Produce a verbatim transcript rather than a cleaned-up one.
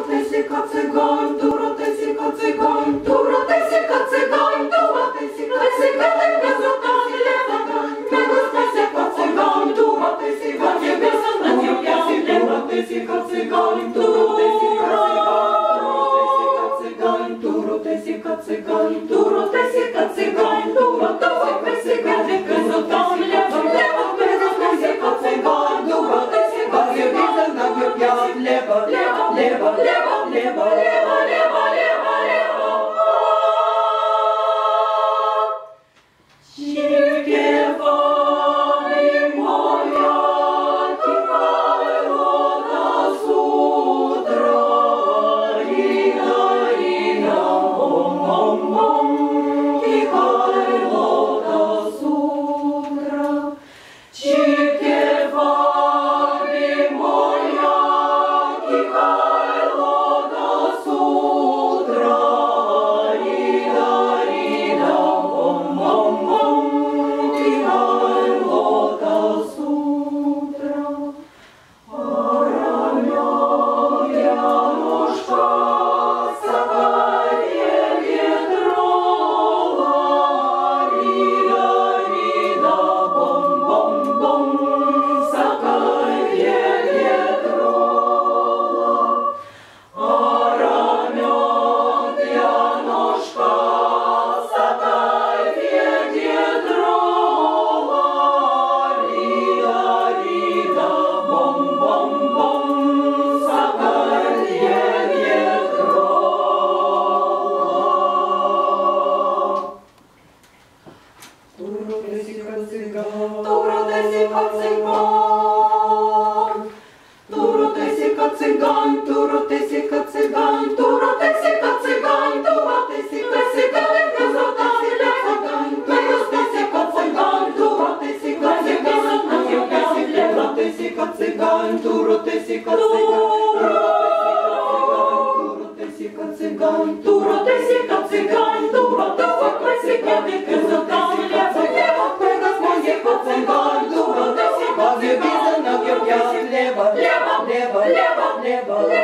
Туротесика цигань, туротесика цигань, туротесика цигань, туротесика цигань, красота лева, туротесика цигань, туротесика цигань, туротесика цигань, туротесика цигань, туротесика цигань, туротесика цигань, туротесика цигань, красота лева, туротесика цигань, туротесика цигань, лево, лево, лево, лево, лево, лево, лево, лево, лево. Чикева и моя кипала до утра, рида, рида, бом, бом, бом, кипала до утра. Чикева и моя Туротесика цигань, туротесика цигань, туротесика цигань, туротесика цигань, красота цигань, туротесика цигань, туротесика цигань, туротесика цигань, туротесика цигань, туротесика цигань, туротесика цигань, туротесика цигань, красота лево, лево, лево, лево, лево.